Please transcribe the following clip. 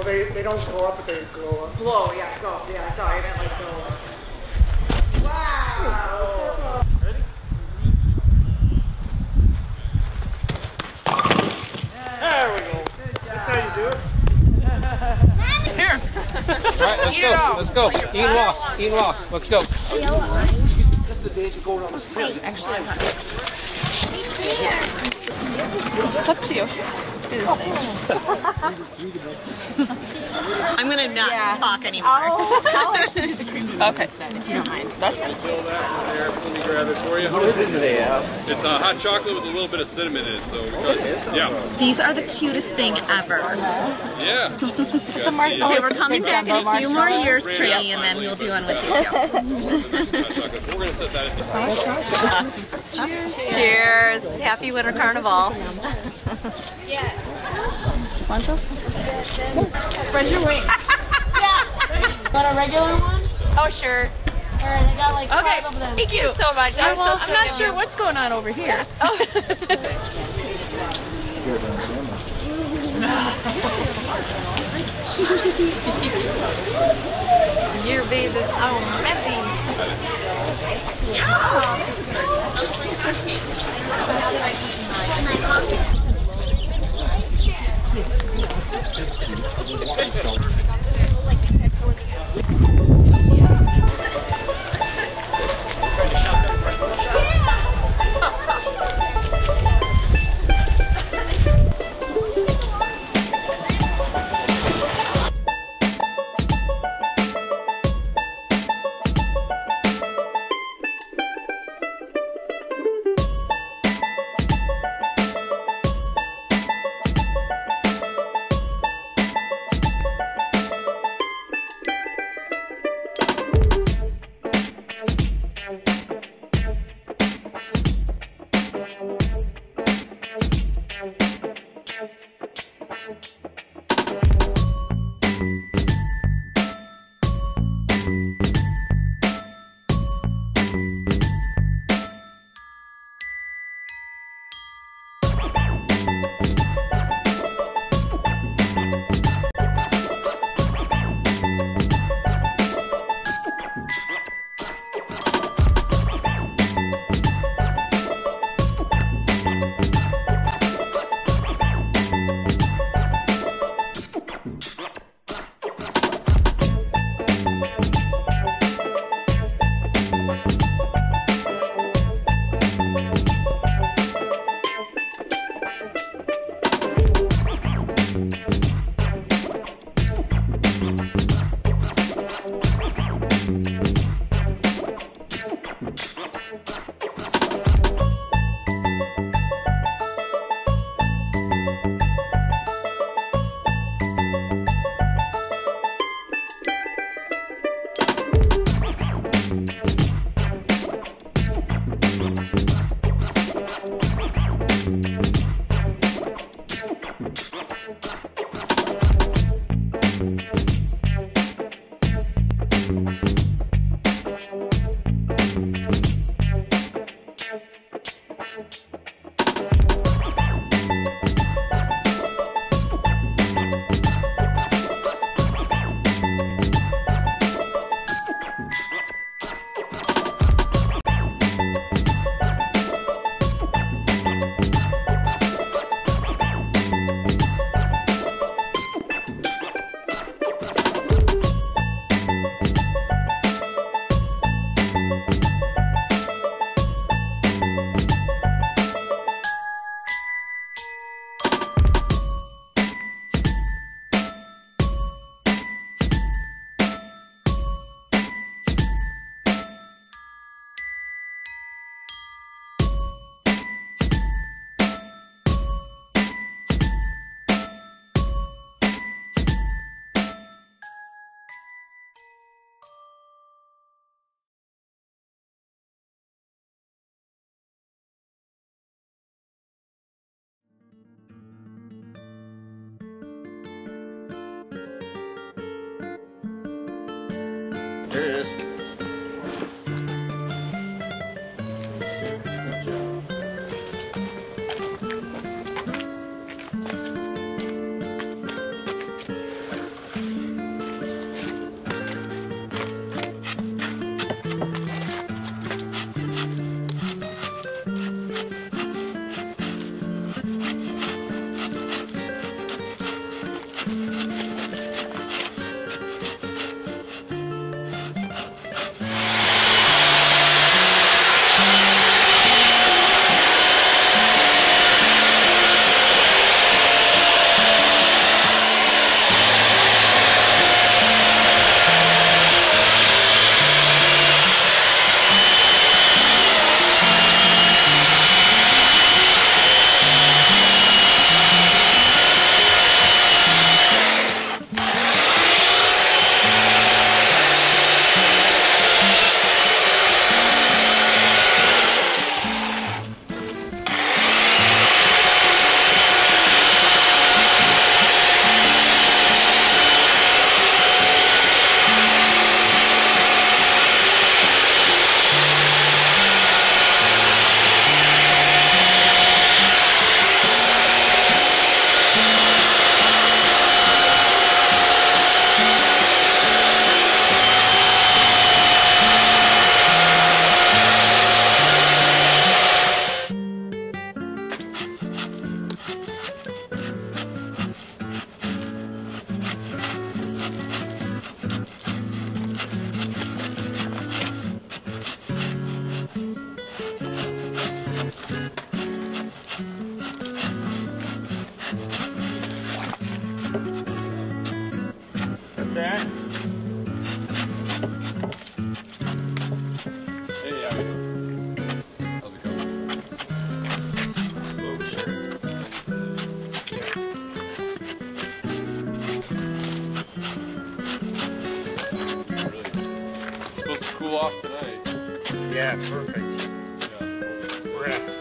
Well, they don't go up, but they glow up. Glow, yeah, go. Yeah, sorry, I meant like go. Wow! Ready? There we go. That's how you do it. Here! Alright, let's go. Let's go. Eat and walk. Eat and walk. Let's go. That's the days you go down the street. Actually, I'm not. It's up to you. Do the same. I'm gonna not talk anymore. I'll actually do the cream instead, if you don't mind. That's fine. Let me grab it for you. It's a hot chocolate with a little bit of cinnamon in it, so yeah. These are the cutest thing ever. Yeah. Okay, we're coming back in a few more years, Trini, and then we'll do one with you too. We're gonna set that at the Cheers. Cheers. Happy Winter Carnival. Want to? Spread your wings. Want a regular one? Oh, sure. Alright, I got like 5 of them. Thank you so much. I'm not sure what's going on over here. Your base is messy. There it is. that? Hey, how you doing? How's it going? Slow but sure. Really, it's supposed to cool off tonight. Yeah, perfect. Yeah. We're gonna